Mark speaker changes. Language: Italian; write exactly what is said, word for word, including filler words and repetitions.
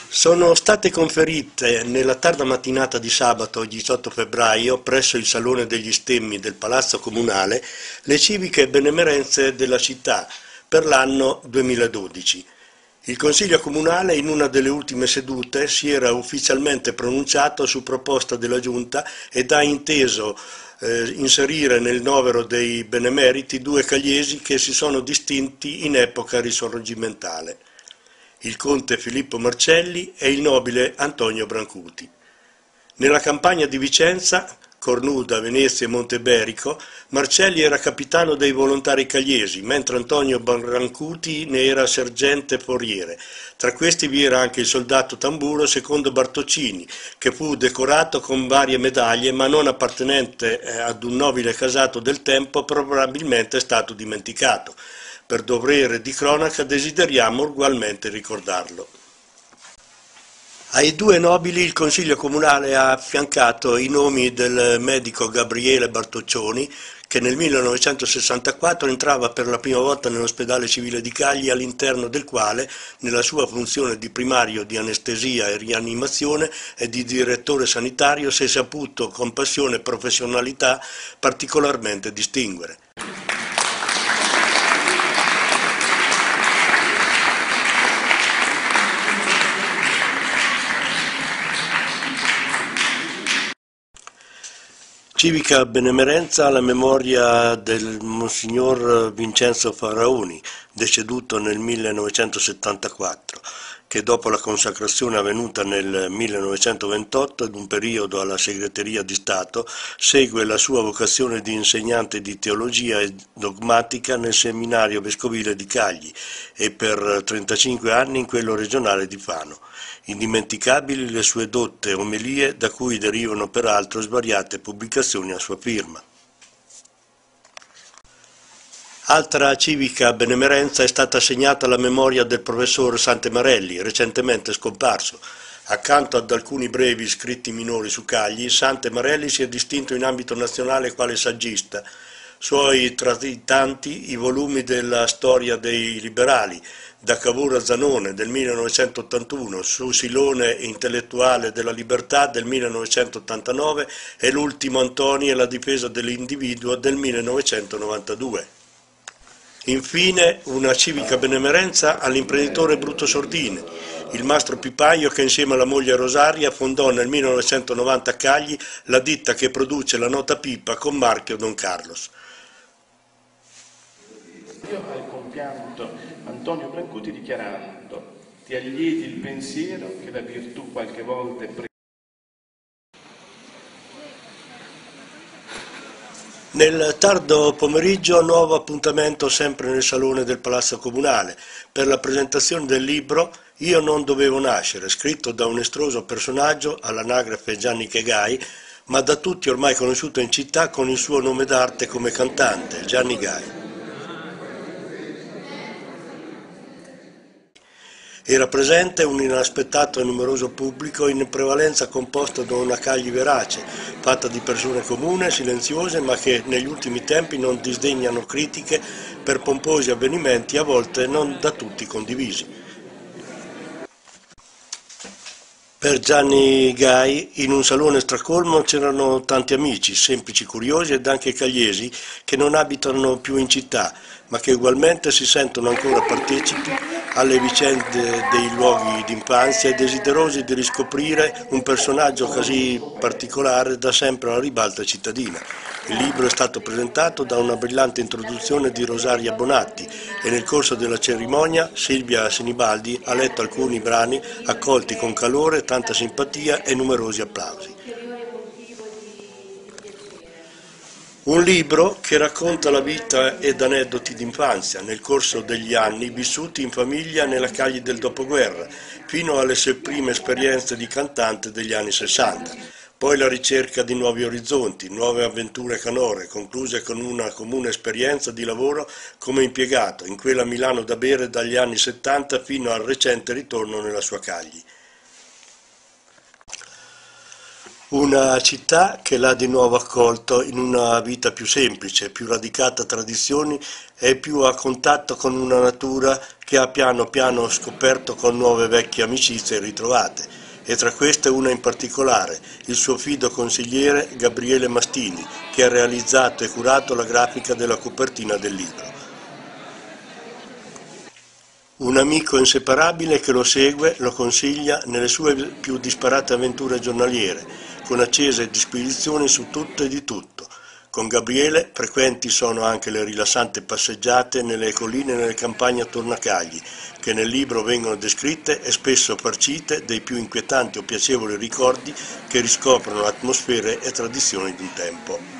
Speaker 1: Sono state conferite nella tarda mattinata di sabato diciotto febbraio presso il Salone degli Stemmi del Palazzo Comunale le civiche benemerenze della città per l'anno duemiladodici. Il Consiglio Comunale in una delle ultime sedute si era ufficialmente pronunciato su proposta della Giunta ed ha inteso eh, inserire nel novero dei benemeriti due cagliesi che si sono distinti in epoca risorgimentale: il conte Filippo Marcelli e il nobile Antonio Brancuti. Nella campagna di Vicenza, Cornuda, Venezia e Monteberico, Marcelli era capitano dei volontari cagliesi, mentre Antonio Brancuti ne era sergente foriere. Tra questi vi era anche il soldato tamburo secondo Bartocini, che fu decorato con varie medaglie, ma non appartenente ad un nobile casato del tempo, probabilmente è stato dimenticato. Per dovere di cronaca desideriamo ugualmente ricordarlo. Ai due nobili il Consiglio Comunale ha affiancato i nomi del medico Gabriele Bartoccioni, che nel millenovecentosessantaquattro entrava per la prima volta nell'ospedale civile di Cagli, all'interno del quale, nella sua funzione di primario di anestesia e rianimazione e di direttore sanitario, si è saputo con passione e professionalità particolarmente distinguere. Civica benemerenza alla memoria del Monsignor Vincenzo Faraoni, deceduto nel millenovecentosettantaquattro, che dopo la consacrazione avvenuta nel millenovecentoventotto ed un periodo alla segreteria di Stato, segue la sua vocazione di insegnante di teologia e dogmatica nel seminario vescovile di Cagli e per trentacinque anni in quello regionale di Fano. Indimenticabili le sue dotte omelie, da cui derivano peraltro svariate pubblicazioni a sua firma. Altra civica benemerenza è stata assegnata alla memoria del professor Santemarelli, recentemente scomparso. Accanto ad alcuni brevi scritti minori su Cagli, Santemarelli si è distinto in ambito nazionale quale saggista. Suoi tra i tanti i volumi della Storia dei liberali, da Cavour a Zanone del millenovecentottantuno, su Silone intellettuale della libertà del millenovecentottantanove e l'ultimo Antoni e la difesa dell'individuo del millenovecentonovantadue. Infine una civica benemerenza all'imprenditore Bruto Sordini, il mastro pipaio che insieme alla moglie Rosaria fondò nel millenovecentonovanta a Cagli la ditta che produce la nota pipa con marchio Don Carlos.
Speaker 2: Al compianto Antonio Brancuti dichiarando: ti allieti il pensiero che la virtù qualche volta è pre-
Speaker 1: Nel tardo pomeriggio nuovo appuntamento sempre nel Salone del Palazzo Comunale per la presentazione del libro Io non dovevo nascere, scritto da un estroso personaggio all'anagrafe Gianni Chegai, ma da tutti ormai conosciuto in città con il suo nome d'arte come cantante, Gianni Gai. Era presente un inaspettato e numeroso pubblico, in prevalenza composto da una Cagli verace, fatta di persone comuni, silenziose, ma che negli ultimi tempi non disdegnano critiche per pomposi avvenimenti a volte non da tutti condivisi. Per Gianni Gai, in un salone stracolmo c'erano tanti amici, semplici curiosi ed anche cagliesi, che non abitano più in città, ma che ugualmente si sentono ancora partecipi alle vicende dei luoghi d'infanzia e desiderosi di riscoprire un personaggio così particolare da sempre alla ribalta cittadina. Il libro è stato presentato da una brillante introduzione di Rosaria Bonatti e nel corso della cerimonia Silvia Sinibaldi ha letto alcuni brani accolti con calore, tanta simpatia e numerosi applausi. Un libro che racconta la vita ed aneddoti d'infanzia nel corso degli anni vissuti in famiglia nella Cagli del dopoguerra, fino alle sue prime esperienze di cantante degli anni sessanta. Poi la ricerca di nuovi orizzonti, nuove avventure canore, concluse con una comune esperienza di lavoro come impiegato in quella Milano da bere dagli anni settanta fino al recente ritorno nella sua Cagli. Una città che l'ha di nuovo accolto in una vita più semplice, più radicata a tradizioni è più a contatto con una natura che ha piano piano scoperto con nuove vecchie amicizie ritrovate, e tra queste una in particolare, il suo fido consigliere Gabriele Mastini, che ha realizzato e curato la grafica della copertina del libro. Un amico inseparabile che lo segue, lo consiglia nelle sue più disparate avventure giornaliere, con accese disquisizioni su tutto e di tutto. Con Gabriele frequenti sono anche le rilassanti passeggiate nelle colline e nelle campagne a Tornacagli, che nel libro vengono descritte e spesso farcite dei più inquietanti o piacevoli ricordi che riscoprono atmosfere e tradizioni di un tempo.